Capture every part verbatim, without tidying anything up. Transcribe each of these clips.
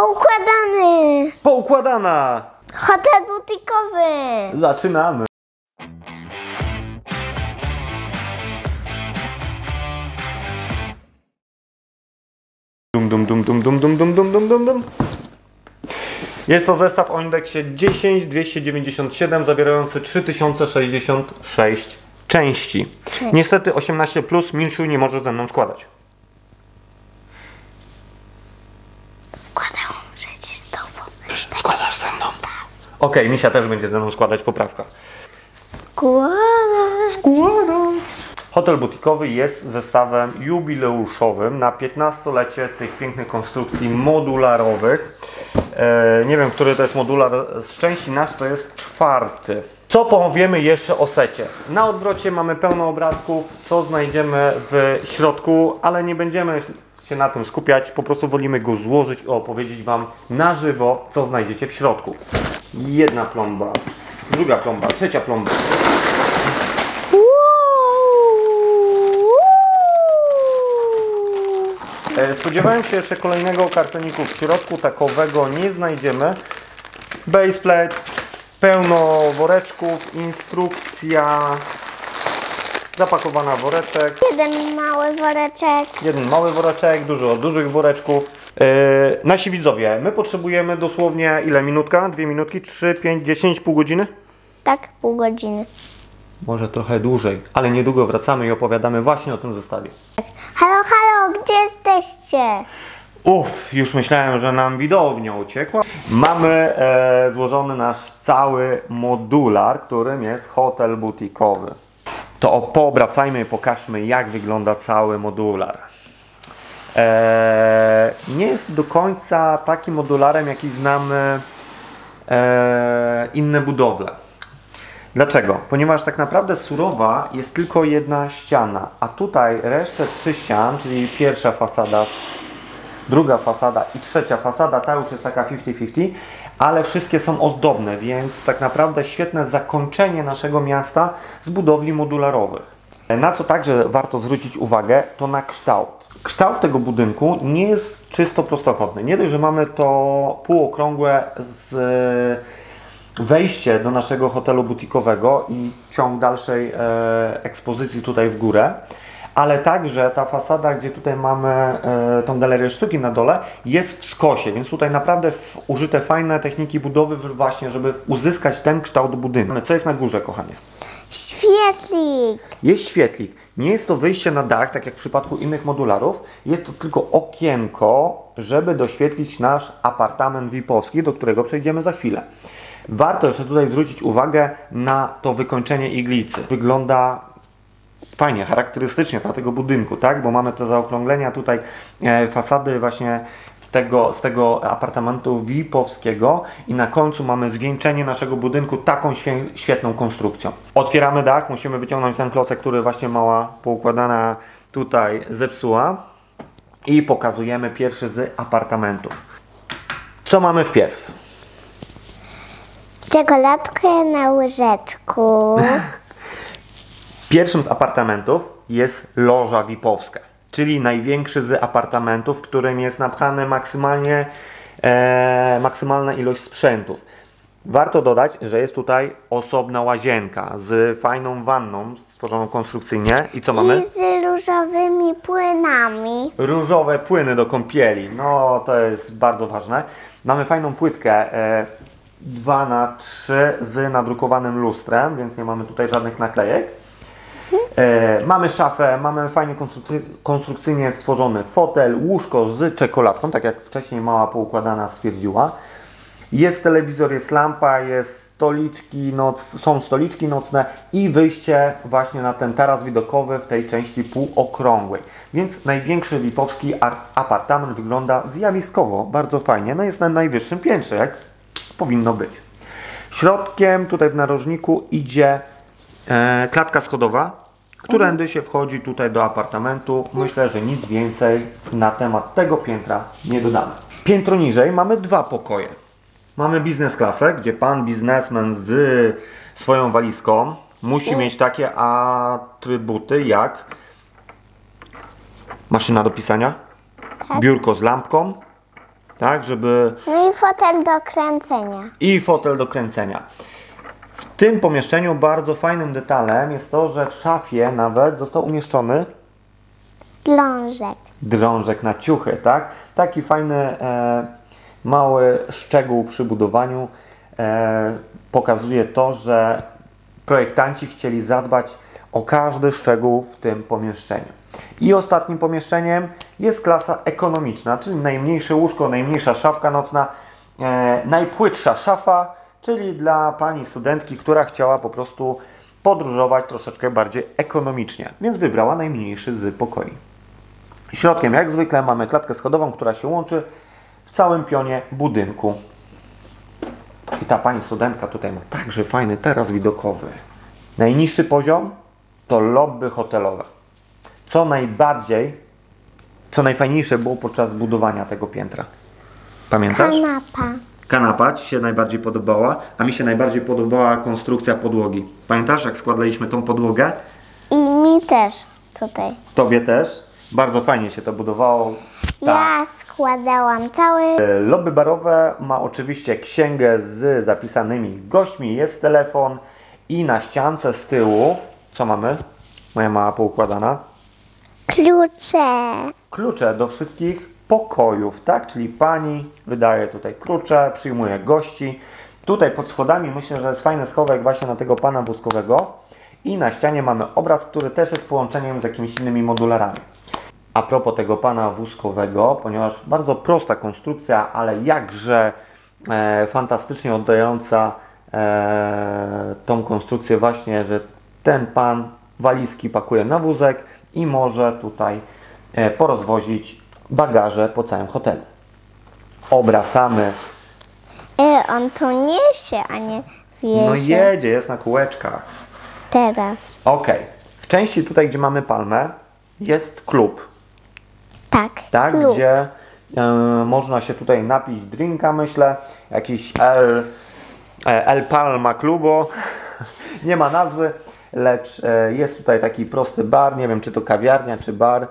Poukładany. Poukładana. Hotel butikowy. Zaczynamy. Dum, dum, dum, dum, dum, dum, dum, dum, dum, dum, dum. Jest to zestaw o indeksie dziesięć dwieście dziewięćdziesiąt siedem zawierający trzy tysiące sześćdziesiąt sześć części. Cześć. Niestety osiemnaście plus Milsiu nie może ze mną składać. Składałam przecież z tobą. Składasz ze mną. Okej, okay, Misia też będzie ze mną składać, poprawka. Składam. Składam. Hotel butikowy jest zestawem jubileuszowym na piętnastolecie tych pięknych konstrukcji modularowych. E, nie wiem, który to jest modular z części nasz, to jest czwarty. Co powiemy jeszcze o secie? Na odwrocie mamy pełno obrazków, co znajdziemy w środku, ale nie będziemy się na tym skupiać, po prostu wolimy go złożyć i opowiedzieć Wam na żywo, co znajdziecie w środku. Jedna plomba, druga plomba, trzecia plomba. Spodziewałem się jeszcze kolejnego kartoniku w środku, takowego nie znajdziemy. Baseplate, pełno woreczków, instrukcja, zapakowana woreczek. Jeden mały woreczek. Jeden mały woreczek, dużo dużych woreczków. Yy, nasi widzowie, my potrzebujemy dosłownie ile? Minutka? Dwie minutki? Trzy, pięć, dziesięć, pół godziny? Tak, pół godziny. Może trochę dłużej, ale niedługo wracamy i opowiadamy właśnie o tym zestawie. Halo, halo, gdzie jesteście? Uff, już myślałem, że nam widownia uciekła. Mamy e, złożony nasz cały modular, którym jest hotel butikowy. To poobracajmy i pokażmy, jak wygląda cały modular. E, nie jest do końca takim modularem, jaki znamy e, inne budowle. Dlaczego? Ponieważ tak naprawdę surowa jest tylko jedna ściana, a tutaj resztę trzy ścian, czyli pierwsza fasada, druga fasada i trzecia fasada, ta już jest taka pięćdziesiąt pięćdziesiąt, ale wszystkie są ozdobne, więc tak naprawdę świetne zakończenie naszego miasta z budowli modularowych. Na co także warto zwrócić uwagę, to na kształt. Kształt tego budynku nie jest czysto prostokątny. Nie dość, że mamy to półokrągłe z wejście do naszego hotelu butikowego i ciąg dalszej e, ekspozycji tutaj w górę, ale także ta fasada, gdzie tutaj mamy e, tą galerię sztuki na dole, jest w skosie, więc tutaj naprawdę w, użyte fajne techniki budowy właśnie, żeby uzyskać ten kształt budynku. Co jest na górze, kochanie? Świetlik. Jest świetlik. Nie jest to wyjście na dach, tak jak w przypadku innych modularów. Jest to tylko okienko, żeby doświetlić nasz apartament V I P-owski, do którego przejdziemy za chwilę. Warto jeszcze tutaj zwrócić uwagę na to wykończenie iglicy. Wygląda fajnie, charakterystycznie dla tego budynku, tak? Bo mamy te zaokrąglenia tutaj e, fasady właśnie tego, z tego apartamentu V I P-owskiego i na końcu mamy zwieńczenie naszego budynku taką świe, świetną konstrukcją. Otwieramy dach, musimy wyciągnąć ten klocek, który właśnie mała poukładana tutaj zepsuła i pokazujemy pierwszy z apartamentów. Co mamy wpierw? Czekoladkę na łyżeczku. Pierwszym z apartamentów jest loża V I P-owska, czyli największy z apartamentów, w którym jest napchane maksymalnie, e, maksymalna ilość sprzętów. Warto dodać, że jest tutaj osobna łazienka z fajną wanną stworzoną konstrukcyjnie. I co mamy? I z różowymi płynami. Różowe płyny do kąpieli. No, to jest bardzo ważne. Mamy fajną płytkę e, dwa na trzy z nadrukowanym lustrem, więc nie mamy tutaj żadnych naklejek. E, mamy szafę, mamy fajnie konstrukcy konstrukcyjnie stworzony fotel, łóżko z czekoladką, tak jak wcześniej mała poukładana stwierdziła. Jest telewizor, jest lampa, jest stoliczki, noc, są stoliczki nocne i wyjście właśnie na ten taras widokowy w tej części półokrągłej. Więc największy V I P-owski apartament wygląda zjawiskowo, bardzo fajnie. No jest na najwyższym piętrze, jak powinno być. Środkiem tutaj w narożniku idzie e, klatka schodowa, którędy się wchodzi tutaj do apartamentu. Myślę, że nic więcej na temat tego piętra nie dodamy. Piętro niżej mamy dwa pokoje. Mamy biznes klasę, gdzie pan biznesmen z swoją walizką musi mieć takie atrybuty jak maszyna do pisania, Tak. biurko z lampką, tak, żeby... No i fotel do kręcenia. I fotel do kręcenia. W tym pomieszczeniu bardzo fajnym detalem jest to, że w szafie nawet został umieszczony Drążek. drążek na ciuchy, tak? Taki fajny, e, mały szczegół przy budowaniu e, pokazuje to, że projektanci chcieli zadbać o każdy szczegół w tym pomieszczeniu. I ostatnim pomieszczeniem jest klasa ekonomiczna, czyli najmniejsze łóżko, najmniejsza szafka nocna, e, najpłytsza szafa, czyli dla pani studentki, która chciała po prostu podróżować troszeczkę bardziej ekonomicznie, więc wybrała najmniejszy z pokoi. Środkiem, jak zwykle, mamy klatkę schodową, która się łączy w całym pionie budynku. I ta pani studentka tutaj ma także fajny taras widokowy. Najniższy poziom to lobby hotelowe. Co najbardziej, co najfajniejsze było podczas budowania tego piętra. Pamiętasz? Kanapa. Kanapa Ci się najbardziej podobała, a mi się najbardziej podobała konstrukcja podłogi. Pamiętasz, jak składaliśmy tą podłogę? I mi też tutaj. Tobie też. Bardzo fajnie się to budowało. Ja składałam cały... Lobby barowe ma oczywiście księgę z zapisanymi gośćmi, jest telefon i na ściance z tyłu, co mamy? Moja mała poukładana. Klucze. Klucze do wszystkich pokojów, tak? Czyli pani wydaje tutaj klucze, przyjmuje gości. Tutaj pod schodami myślę, że jest fajny schowek właśnie na tego pana wózkowego. I na ścianie mamy obraz, który też jest połączeniem z jakimiś innymi modularami. A propos tego pana wózkowego, ponieważ bardzo prosta konstrukcja, ale jakże e, fantastycznie oddająca e, tą konstrukcję właśnie, że ten pan walizki pakuje na wózek i może tutaj e, porozwozić bagaże po całym hotelu. Obracamy. E, on to niesie, a nie wiezie. No jedzie, jest na kółeczkach. Teraz. Ok. W części tutaj, gdzie mamy palmę, jest klub. Tak, Tak, klub. gdzie e, można się tutaj napić drinka, myślę. Jakiś El, El Palma Clubo. Nie ma nazwy, lecz e, jest tutaj taki prosty bar. Nie wiem, czy to kawiarnia, czy bar. E,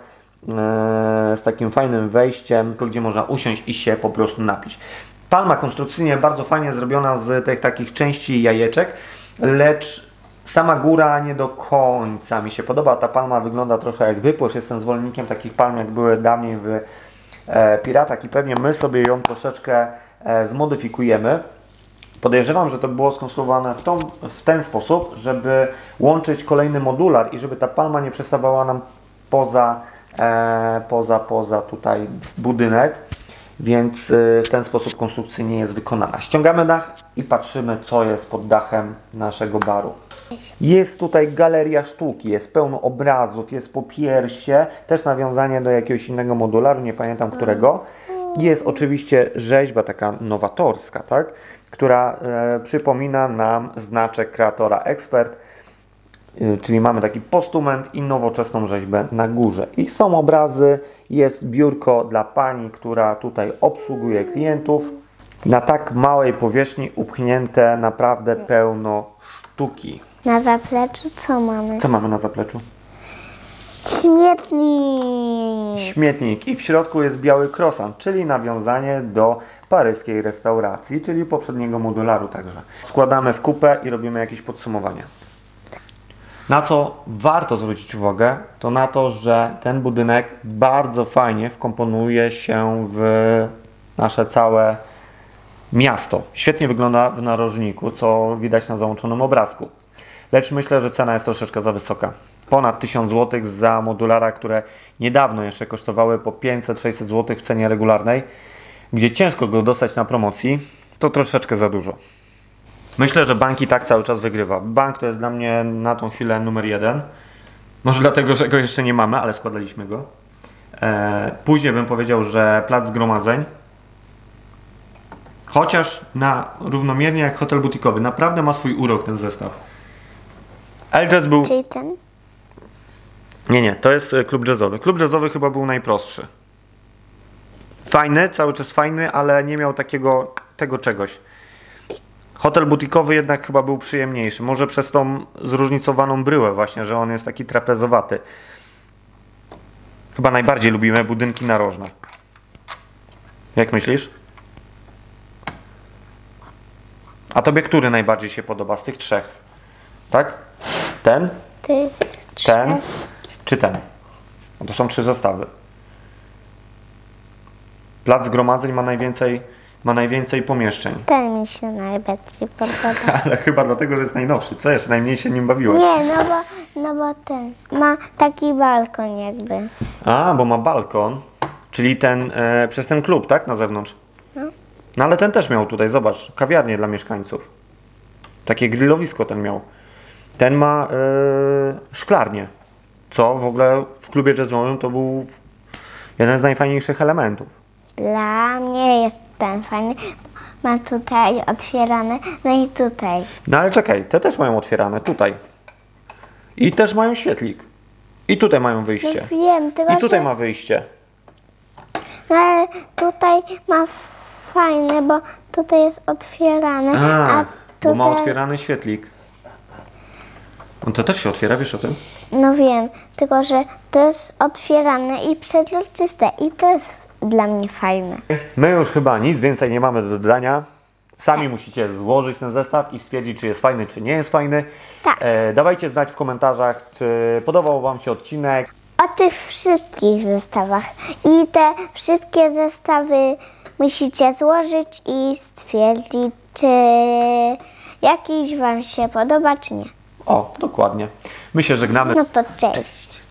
z takim fajnym wejściem, gdzie można usiąść i się po prostu napić. Palma konstrukcyjnie bardzo fajnie zrobiona z tych takich części jajeczek, lecz sama góra nie do końca mi się podoba. Ta palma wygląda trochę jak wypłosz. Jestem zwolennikiem takich palm, jak były dawniej w e, Piratach i pewnie my sobie ją troszeczkę e, zmodyfikujemy. Podejrzewam, że to było skonstruowane w, tą, w ten sposób, żeby łączyć kolejny modular i żeby ta palma nie przestawała nam poza, e, poza, poza tutaj budynek. Więc y, w ten sposób konstrukcyjnie jest wykonana. Ściągamy dach i patrzymy, co jest pod dachem naszego baru. Jest tutaj galeria sztuki, jest pełno obrazów, jest popiersie, też nawiązanie do jakiegoś innego modularu, nie pamiętam którego. Jest oczywiście rzeźba taka nowatorska, tak? Która e, przypomina nam znaczek kreatora ekspert, e, czyli mamy taki postument i nowoczesną rzeźbę na górze. I są obrazy, jest biurko dla pani, która tutaj obsługuje klientów. Na tak małej powierzchni upchnięte naprawdę pełno sztuki. Na zapleczu co mamy? Co mamy na zapleczu? Śmietnik. Śmietnik i w środku jest biały croissant, czyli nawiązanie do paryskiej restauracji, czyli poprzedniego modularu także. Składamy w kupę i robimy jakieś podsumowanie. Na co warto zwrócić uwagę, to na to, że ten budynek bardzo fajnie wkomponuje się w nasze całe miasto. Świetnie wygląda w narożniku, co widać na załączonym obrazku. Lecz myślę, że cena jest troszeczkę za wysoka. Ponad tysiąc złotych za modulara, które niedawno jeszcze kosztowały po pięćset sześćset złotych w cenie regularnej, gdzie ciężko go dostać na promocji, to troszeczkę za dużo. Myślę, że bank i tak cały czas wygrywa. Bank to jest dla mnie na tą chwilę numer jeden. Może dlatego, że go jeszcze nie mamy, ale składaliśmy go. Eee, później bym powiedział, że plac zgromadzeń. Chociaż na równomiernie jak hotel butikowy. Naprawdę ma swój urok ten zestaw. El-Jazz był... Czyli ten? Nie, nie, to jest klub jazzowy. Klub jazzowy chyba był najprostszy. Fajny, cały czas fajny, ale nie miał takiego tego czegoś. Hotel butikowy jednak chyba był przyjemniejszy. Może przez tą zróżnicowaną bryłę właśnie, że on jest taki trapezowaty. Chyba najbardziej lubimy budynki narożne. Jak myślisz? A tobie który najbardziej się podoba z tych trzech? Tak? Ten? Ty, Ten? Czy ten? No to są trzy zestawy. Plac zgromadzeń ma najwięcej, ma najwięcej pomieszczeń. Ten mi się najbardziej podoba. Ale chyba dlatego, że jest najnowszy. Co jeszcze? Najmniej się nim bawiłeś. Nie, no bo, no bo ten ma taki balkon jakby. A, bo ma balkon. Czyli ten, e, przez ten klub, tak? Na zewnątrz. No. No ale ten też miał tutaj, zobacz, kawiarnię dla mieszkańców. Takie grillowisko ten miał. Ten ma e, szklarnię. Co w ogóle w klubie jazzowym to był jeden z najfajniejszych elementów. Dla mnie jest ten fajny. Ma tutaj otwierane, no i tutaj. No ale czekaj, te też mają otwierane tutaj. I też mają świetlik. I tutaj mają No wyjście. wiem, tylko I tutaj że... ma wyjście. No ale tutaj ma fajne, bo tutaj jest otwierane, a Ach, tutaj... bo ma otwierany świetlik. On to też się otwiera, wiesz o tym? No wiem, tylko że to jest otwierane i przezroczyste i to jest dla mnie fajne. My już chyba nic więcej nie mamy do dodania. Sami musicie złożyć ten zestaw i stwierdzić, czy jest fajny, czy nie jest fajny. Tak. E, dawajcie znać w komentarzach, czy podobał Wam się odcinek. O tych wszystkich zestawach i te wszystkie zestawy musicie złożyć i stwierdzić, czy jakiś Wam się podoba, czy nie. O, dokładnie. My się żegnamy. No to cześć.